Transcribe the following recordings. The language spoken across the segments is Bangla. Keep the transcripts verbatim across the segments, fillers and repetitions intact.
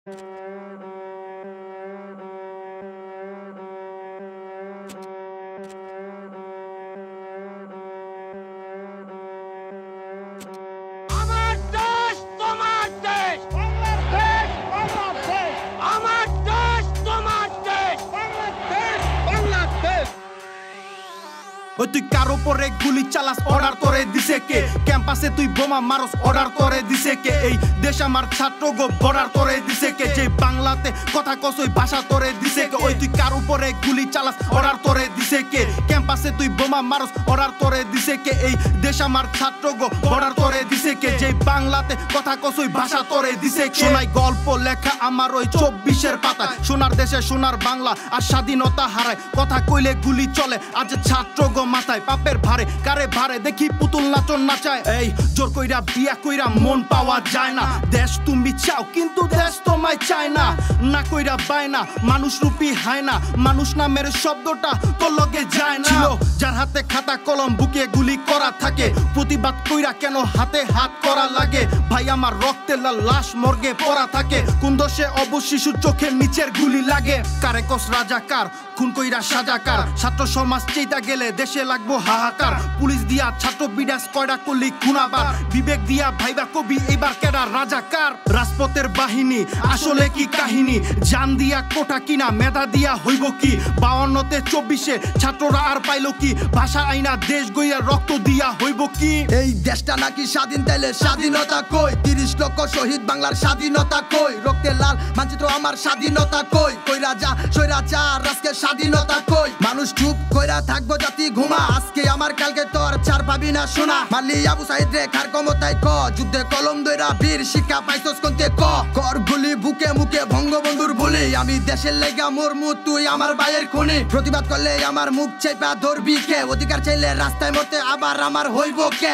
তুই কারো পরে গুলি চালাস অর্ডার তোরে দিছে কে ক্যাম্পাসে তুই বোমা মারস অর্ডার তোরে দিছে কে এই দেশ আমার ছাত্র গো বর্ডার তোরে দিছে কে যে বাংলাতে কথা কস ওই ভাষা তোরে দিছে কে ওই তুই কারো পরে গুলি চালাস অর্ডার তোরে দিছে কে ক্যাম্পাসে তুই বোমা মারস অর্ডার তোরে দিছে কে এই দেশ আমার ছাত্র গো বর্ডার তোরে দিছে কে যে বাংলাতে কথা কস ওই ভাষা তোরে দিছে কে শোনাই গল্প লেখা আমার ওই চব্বিশের পাতা সোনার দেশে সোনার বাংলা আর স্বাধীনতা হারায় কথা কইলে গুলি চলে আজ ছাত্র গো মাথায় পাপের ভারে কারে ভারে দেখি পুতুল নাচন নাচায় এই জোর কইরা বিয়া কইরা মন পাওয়া যায় না দেশ তুমি চাও কিন্তু দেশ তোমায় চায় না না কইরা পায় না মানুষ রূপী হয় না মানুষ নামের শব্দটা তোর লগে যায় না যার হাতে খাতা কলম বুকে গুলি করা থাকে প্রতিবাদ কইরা কেন হাতে হাত করা লাগে ভাই আমার রক্তে লাল লাশ মর্গে পড়া থাকে কোন দোষে অবশ শিশুর চোখের নিচের গুলি লাগে কারে কস রাজাকার খুন কইরা সাজাকার ছাত্র সমাজ চেইতা গেলে দেশে লাগবো হাহাকার পুলিশ দিয়া ছাত্র বিডাস কয়টা করলি খুনাবার বিবেক দিয়া ভাইবা কবি এবার কেডা রাজাকার রাজপথের বাহিনী আসলে কি কাহিনী জান দিয়া কোটা কিনা মেধা দিয়া হইব কি বাউন্নতে চব্বিশে ছাত্ররা আর পাইল কি ভাষা আইনা দেশ গইয়া রক্ত দিয়া হইব কি এই দেশটা নাকি স্বাধীন তাইলে স্বাধীনতা কই তিরিশ লক্ষ শহীদ বাংলার স্বাধীনতা কই রক্তের লাল মানচিত্র আমার স্বাধীনতা কই কইরা যা সইরা চার আজকে স্বাধীনতা কই মানুষ চুপ কইরা থাকবো জাতি ঘুমা আজকে আমার কালকে তোর চার পাবি না শোনা মালি আবু সাইদ রে খার ক্ষমতায় ক যুদ্ধে কলম দইরা বীর শিক্ষা পাইছস কোনতে ক কর গুলি বুকে মুখে বঙ্গবন্ধুর বলি আমি দেশের লেগা মরমু তুই আমার ভাইয়ের খুনি প্রতিবাদ করলে আমার মুখ চেপা ধরবি কে অধিকার চাইলে রাস্তায় মরতে আবার আমার হইব কে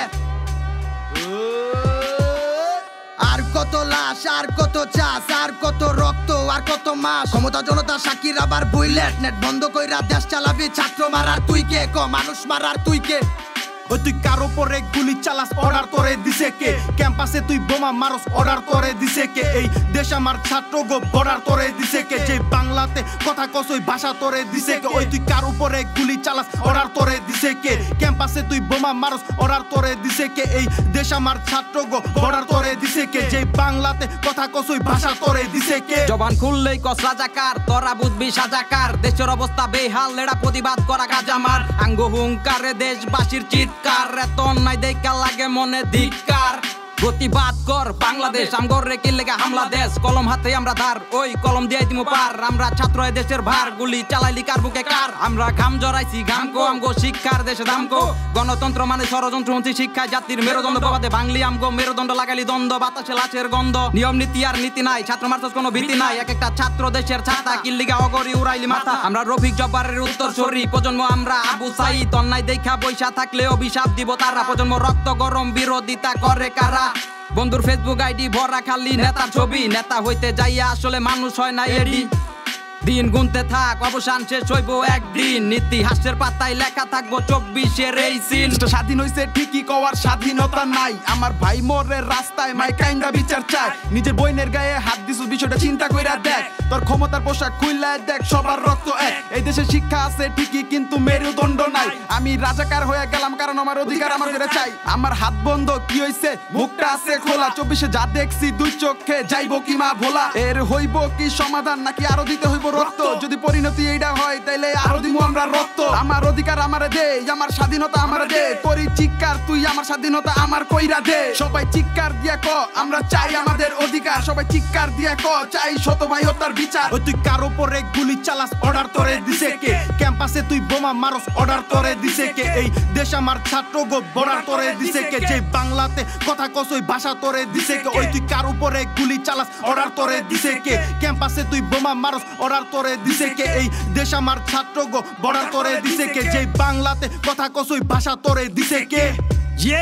আর কত লাশ আর কত চাষ আর কত রক্ত আর কত মাস ক্ষমতা জনতা সাকির আবার বুইলেট নেট বন্ধ কইরা দেশ চালাবি ছাত্র মারার তুই কে ক মানুষ মারার তুই কে ওই তুই কারো পরে গুলি চালাস অর্ডার তোরে দিছে কে ক্যাম্পাসে তুই বোমা মারস অর্ডার তোরে দিছে কে এই দেশ আমার ছাত্র গো বর্ডার তোরে দিছে কে যে বাংলাতে কথা কস ওই ভাষা তোরে দিছে কে ওই তুই কারো পরে গুলি চালাস অর্ডার তোরে দিছে কে ক্যাম্পাসে তুই বোমা মারস অর্ডার তোরে দিছে কে এই দেশ আমার ছাত্র গো বর্ডার তোরে দিছে কে যে বাংলাতে কথা কস ওই ভাষা তোরে দিছে কে জবান খুললেই কস রাজাকার তোরা বুঝবি সাজাকার দেশের অবস্থা বেহাল এরা প্রতিবাদ করা কাজ আমার আঙ্গ হুঙ্কারে দেশবাসীর চিৎ কার এত অন্যায় দেখা লাগে মনে ধিক্কার প্রতিবাদ কর বাংলাদেশ আমগর রে কি লেগে হামলা দেশ কলম হাতে আমরা ধার ওই কলম দিয়ে দিমু পার আমরা ছাত্র দেশের ভার গুলি চালাইলি কার বুকে কার আমরা ঘাম জড়াইছি ঘাম কো আমগো শিক্ষার দেশে দাম কো গণতন্ত্র মানে ষড়যন্ত্র হচ্ছে শিক্ষায় জাতির মেরুদণ্ড প্রবাদে বাংলি আমগো মেরুদণ্ড লাগাইলি দ্বন্দ্ব বাতাসে লাচের গন্ধ নিয়ম নীতি আর নীতি নাই ছাত্র মার্চস কোনো ভীতি নাই এক একটা ছাত্র দেশের ছাতা কিল্লিগা অগরি উড়াইলি মাথা আমরা রফিক জব্বারের উত্তর সরি প্রজন্ম আমরা আবু সাইদ অন্যায় দেখা বৈশা থাকলে অভিশাপ দিব তারা প্রজন্ম রক্ত গরম বিরোধিতা করে কারা বন্ধুর ফেসবুক আইডি ভরা খালি নেতার ছবি নেতা হইতে যাইয়া আসলে মানুষ হয় না এডি দিন গুনতে থাক অবসান শেষ হইব একদিন ইতিহাসের পাতায় লেখা থাকবো চব্বিশের এই সিন স্বাধীন হইছে ঠিকই কওয়ার স্বাধীনতা নাই আমার ভাই মোরের রাস্তায় মাই কাইন্ডা বিচার চায় নিজের বইনের গায়ে হাত দিছু বিষয়টা চিন্তা কইরা দেখ তোর ক্ষমতার পোশাক খুইলা দেখ সবার রক্ত এক এই দেশে শিক্ষা আছে ঠিকই কিন্তু মেরুদণ্ড নাই আমি রাজাকার হয়ে গেলাম কারণ আমার অধিকার আমার করে চাই আমার হাত বন্ধ কি হইছে মুখটা আছে খোলা চব্বিশে যা দেখছি দুই চোখে যাইবো কি মা ভোলা এর হইব কি সমাধান নাকি আরো দিতে হইব রক্ত যদি পরিণতি এইটা হয় তাইলে আরো দিমু আমরা রক্ত আমার অধিকার আমারে দে আমার স্বাধীনতা আমারে দে করি চিৎকার তুই আমার স্বাধীনতা আমার কইরা দে সবাই চিৎকার দিয়া ক আমরা চাই আমাদের অধিকার সবাই চিৎকার দিয়া ক চাই শত ভাইয়তার বিচার ওই তুই কারো পরে গুলি চালাস অর্ডার তোরে দিছে কে ক্যাম্পাসে তুই বোমা মারস অর্ডার তোরে দিছে কে এই দেশ আমার ছাত্র গো বর্ডার তোরে দিছে কে যে বাংলাতে কথা কস ওই ভাষা তোরে দিছে কে ওই তুই কারো পরে গুলি চালাস অর্ডার তোরে দিছে কে ক্যাম্পাসে তুই বোমা মারস অর্ডার তোরে দিছে কে এই দেশ আমার ছাত্র গো বর্ডার তোরে দিছে কে যে বাংলাতে কথা কস ওই ভাষা তোরে দিছে কে ইয়ে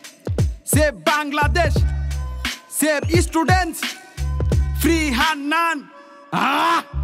save Bangladesh save students free Hannan আহ